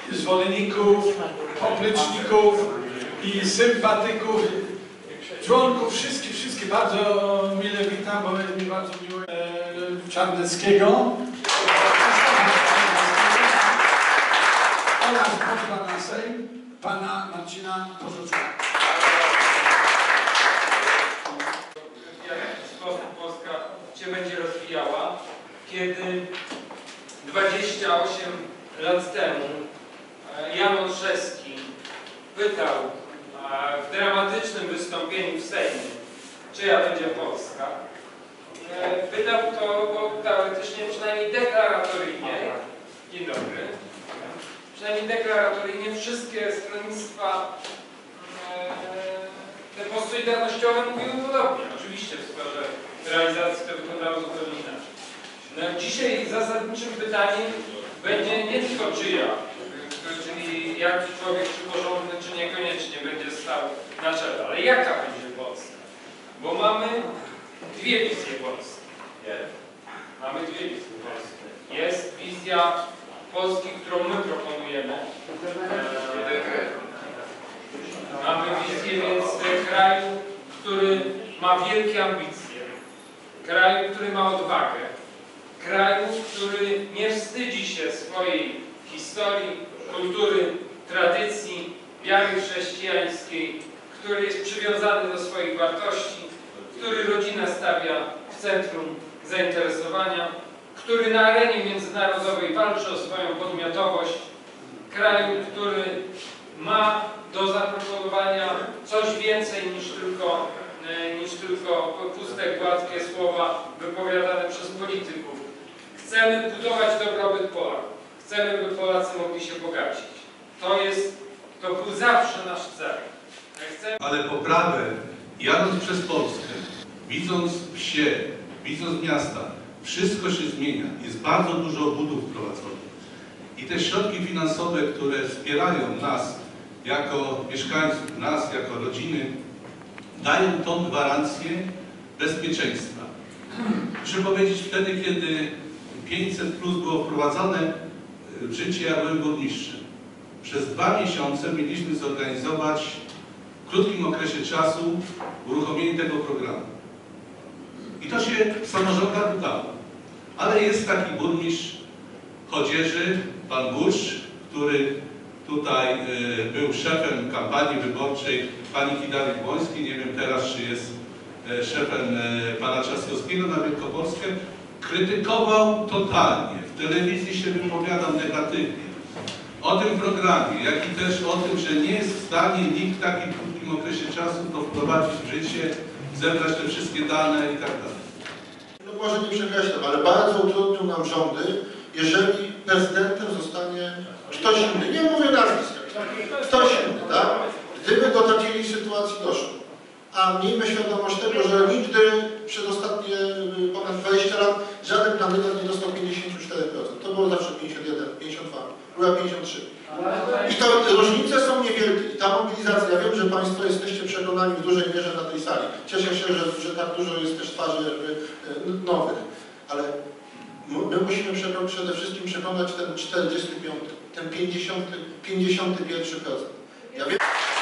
zwolenników, popleczników i sympatyków, członków, wszystkie bardzo mile witam, bo jest mi bardzo miło, Czarneckiego oraz posła na Sejm, pana Marcina Porzucka. W jaki sposób Polska się będzie rozwijała, kiedy 28 lat temu Jan Olszewski pytał w dramatycznym wystąpieniu w Sejmie, czyja będzie Polska. Pytał to, bo teoretycznie, przynajmniej deklaratoryjnie, dzień dobry, przynajmniej deklaratoryjnie wszystkie stronnictwa te postsolidarnościowe mówiły podobnie. Oczywiście w sferze realizacji to wyglądało zupełnie inaczej. No, dzisiaj zasadniczym pytaniem będzie nie tylko czyja, czyli jaki człowiek, czy porządny, czy niekoniecznie będzie stał na czele, ale jaka będzie Polska. Bo mamy dwie wizje Polski. Mamy dwie wizje Polski. Jest wizja Polski, którą my proponujemy. Mamy wizję więc kraju, który ma wielkie ambicje. Kraju, który ma odwagę. Kraju, który nie wstydzi się swojej historii, kultury, tradycji, wiary chrześcijańskiej, który jest przywiązany do swoich wartości, który rodzinę stawia w centrum zainteresowania, który na arenie międzynarodowej walczy o swoją podmiotowość, kraju, który ma do zaproponowania coś więcej niż tylko puste, gładkie słowa wypowiadane przez polityków. Chcemy budować dobrobyt Polaków. Chcemy, by Polacy mogli się bogacić. To był zawsze nasz cel. Ale poprawę, jadąc przez Polskę, widząc wsie, widząc miasta, wszystko się zmienia. Jest bardzo dużo obudów wprowadzonych. I te środki finansowe, które wspierają nas jako mieszkańców, nas jako rodziny, dają tą gwarancję bezpieczeństwa. Muszę powiedzieć, wtedy, kiedy 500 plus było wprowadzone w życie, ja byłem burmistrzem. Przez 2 miesiące mieliśmy zorganizować w krótkim okresie czasu uruchomienie tego programu. I to się w samorządach udało. Ale jest taki burmistrz Chodzieży, pan Busz, który tutaj był szefem kampanii wyborczej pani Kidary Błońskiej. Nie wiem teraz, czy jest szefem pana Trzaskowskiego na Wielkopolskę. Krytykował totalnie. W telewizji się wypowiadał negatywnie o tym programie, jak i też o tym, że nie jest w stanie nikt w takim krótkim okresie czasu to wprowadzić w życie, zebrać te wszystkie dane i tak dalej. No może nie przekreślam, ale bardzo utrudnią nam rządy, jeżeli prezydentem zostanie ktoś inny. Nie mówię nazwiska. Ktoś inny, tak? Gdyby do takiej sytuacji doszło. A miejmy świadomość tego, że nigdy przez ostatnie ponad 20 lat żaden kandydat nie dostał 54%. To było zawsze 51, 52, była 53. I to różnice są niewielkie. I ta mobilizacja, ja wiem, że Państwo jesteście przekonani w dużej mierze na tej sali. Cieszę się, że tak dużo jest też twarzy nowych. Ale my musimy przede wszystkim przekonać ten 45, ten 51%. Ja wiem.